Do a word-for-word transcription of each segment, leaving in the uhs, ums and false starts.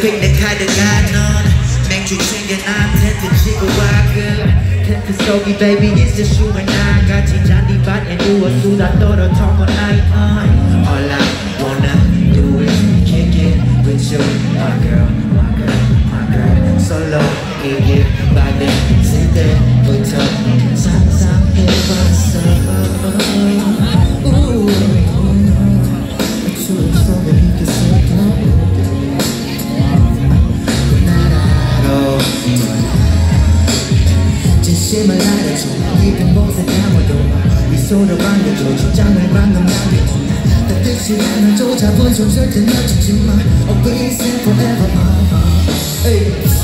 빅 내 카드가 넌 맥주 챙겨 나한테 드시고 와 그 텐트 속이 baby it's just you and I 같이 잔디밭에 누워 수다 떨어 talk all night uh. All I wanna do is kick it with you my girl, my girl, my girl 솔로 이길 받은 때부터 상상해봤어 추억 속에 있겠어 나라로 진심을 알아줘 깊은 곳에 담아도 미소를 반겨줘 주장을 방금 남겨줘 나 뜻이 않아 또 자본심 절대 놓치지 마 Always and forever uh, uh. Hey.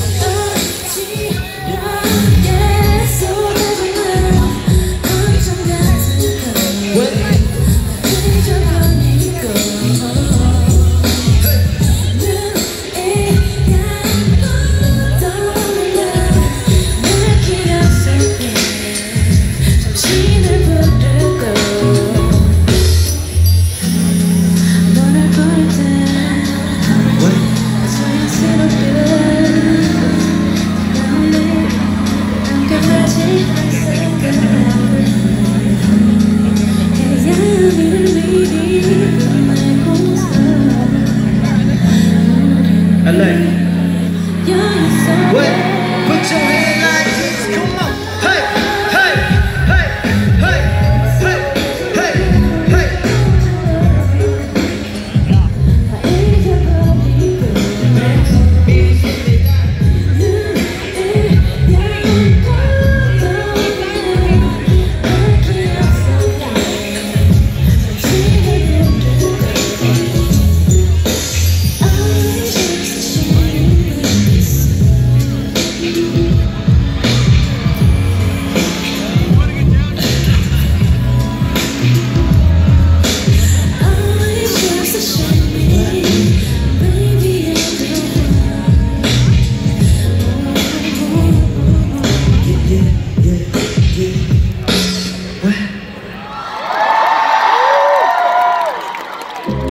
What? Put your hand like this, come on.